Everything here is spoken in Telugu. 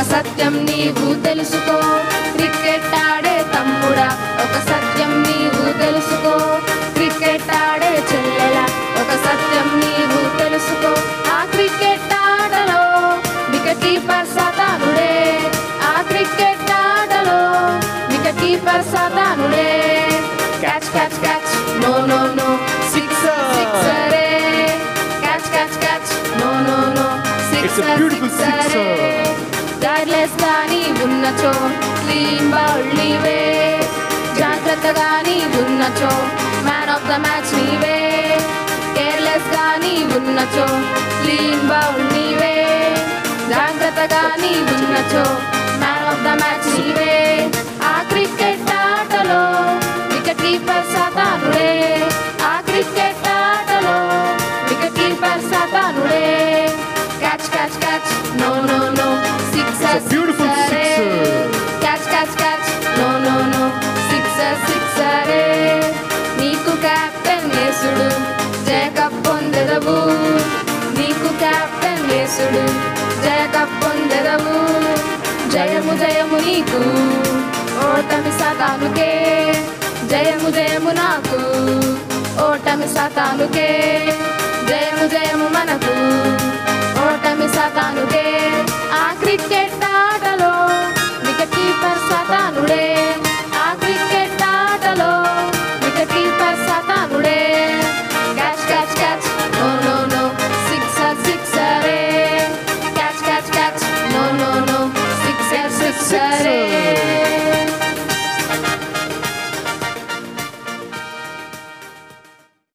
సత్యం నీవు తెలుసుకో, క్రికెట్ ఆడే తమ్ముడా ఒక సత్యం నీవు తెలుసుకో, క్రికెట్ ఆడే చెల్లెలా ఒక సత్యం నీవు తెలుసుకో. ఆ క్రికెట్ ఆటలో వికెట్ కీపర్ సాతానుడే, ఆ క్రికెట్ ఆటలో వికెట్ కీపర్ సాతానుడే. Catch catch catch no no no, sixer సిక్సరే. Catch catch catch no no no, sixer సిక్సరే. గైర్లెస్ గాని ఉన్నచో క్లీన్ బౌల్ నీవే, జాగ్రత్తగా నీ ఉన్నచో మ్యాన్ ఆఫ్ ద మ్యాచ్ నీవే. కేర్లెస్ గాని ఉన్నచో క్లీన్ బౌల్ నీవే, జాగ్రత్తగా నీ ఉన్నచో మ్యాన్ ఆఫ్ ద మ్యాచ్ నీవే. ఆ క్రికెట్ ఆటలో వికెట్ కీపర్ సాతానుడే, ఆ క్రికెట్ ఆటలో వికెట్ కీపర్ సాతానుడే. Catch catch catch no no no, sixer సిక్సరే. Catch catch catch no no no, sixer సిక్సరే. నీకు కెప్టెన్ యేసుడు, జయ కప్ పొందెదవు. నీకు కెప్టెన్ యేసుడు, జయ కప్ పొందెదవు. జయము జయము నీకు, ఓటమి సాతానుకే. జయము జయము నాకు, ఓటమి సాతానుకే. జయము జయము మనకు, ఓటమి సాతానుకే. ఆ క్రికెట్ ఆటలో వికెట్ కీపర్ సాతానుడే, ఆ క్రికెట్ ఆటలో వికెట్ కీపర్ సాతానుడే. Catch catch catch no no no, sixer సిక్సరే. Catch catch catch no no no, sixer సిక్సరే.